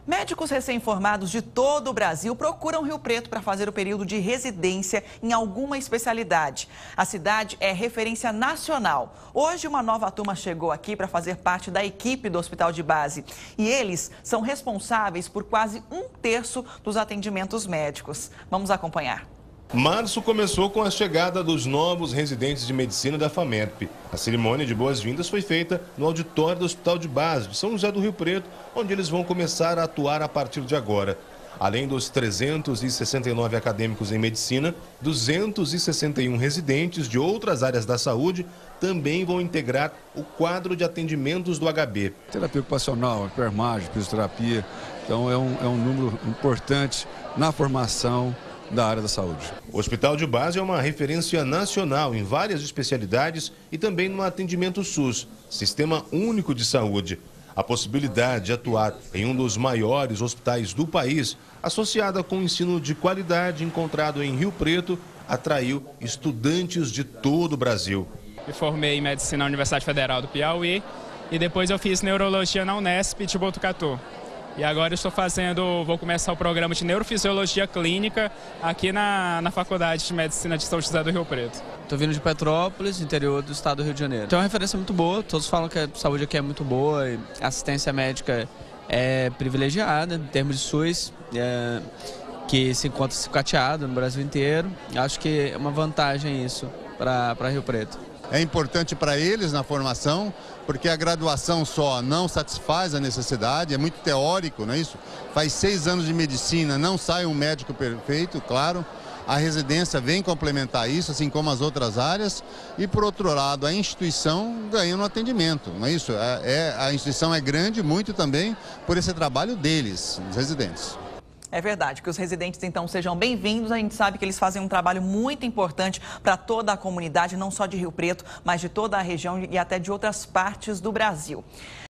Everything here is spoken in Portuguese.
Médicos recém-formados de todo o Brasil procuram Rio Preto para fazer o período de residência em alguma especialidade. A cidade é referência nacional. Hoje, uma nova turma chegou aqui para fazer parte da equipe do Hospital de Base. E eles são responsáveis por quase 1/3 dos atendimentos médicos. Vamos acompanhar. Março começou com a chegada dos novos residentes de medicina da FAMERP. A cerimônia de boas-vindas foi feita no auditório do Hospital de Base de São José do Rio Preto, onde eles vão começar a atuar a partir de agora. Além dos 369 acadêmicos em medicina, 261 residentes de outras áreas da saúde também vão integrar o quadro de atendimentos do HB. Terapia ocupacional, enfermagem, fisioterapia, então é um número importante na formação da área da saúde. O Hospital de Base é uma referência nacional em várias especialidades e também no atendimento SUS, Sistema Único de Saúde. A possibilidade de atuar em um dos maiores hospitais do país, associada com o ensino de qualidade encontrado em Rio Preto, atraiu estudantes de todo o Brasil. Me formei em medicina na Universidade Federal do Piauí e depois eu fiz neurologia na Unesp de Botucatu. E agora vou começar o programa de neurofisiologia clínica aqui na Faculdade de Medicina de São José do Rio Preto. Estou vindo de Petrópolis, interior do estado do Rio de Janeiro. Então é uma referência muito boa, todos falam que a saúde aqui é muito boa e a assistência médica é privilegiada em termos de SUS, que se encontra sucateado no Brasil inteiro. Acho que é uma vantagem isso para Rio Preto. É importante para eles na formação, porque a graduação só não satisfaz a necessidade, é muito teórico, não é isso? Faz 6 anos de medicina, não sai um médico perfeito, claro. A residência vem complementar isso, assim como as outras áreas. E, por outro lado, a instituição ganha no atendimento, não é isso? A instituição é grande muito também por esse trabalho deles, dos residentes. É verdade, que os residentes então sejam bem-vindos. A gente sabe que eles fazem um trabalho muito importante para toda a comunidade, não só de Rio Preto, mas de toda a região e até de outras partes do Brasil.